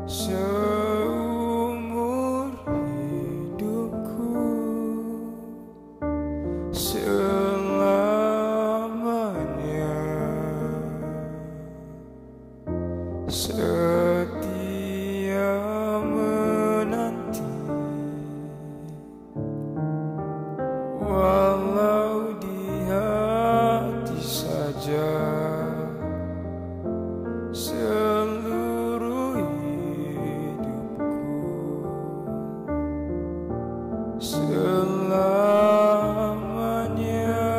Seumur hidupku selamanya setia menanti, walau di hati saja. Seluruh hidupku selamanya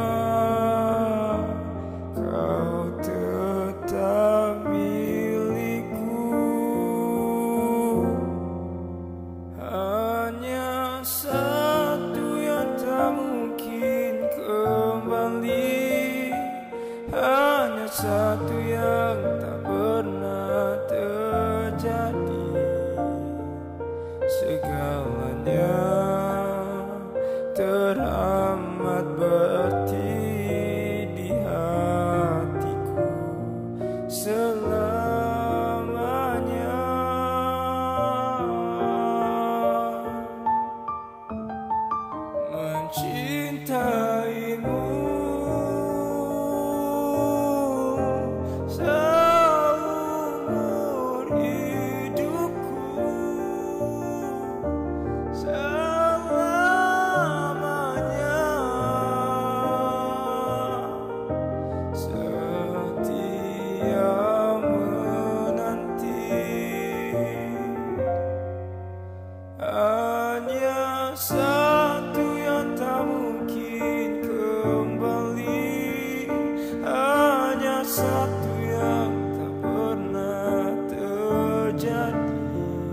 kau tetap milikku. Hanya satu yang tak mungkin kembali, hanya satu yang tak pernah terjadi. Segalanya teramat berarti di hatiku selamanya. Mencintaimu seumur hidupku selamanya, setia menanti. Hanya satu yang tak mungkin kembali, hanya satu yang tak pernah terjadi.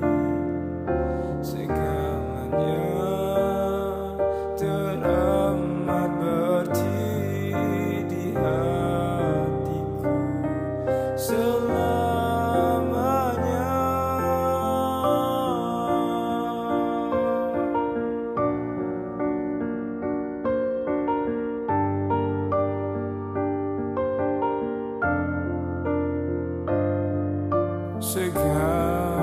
Segalanya teramat berarti di hatiku selamanya. Segalanya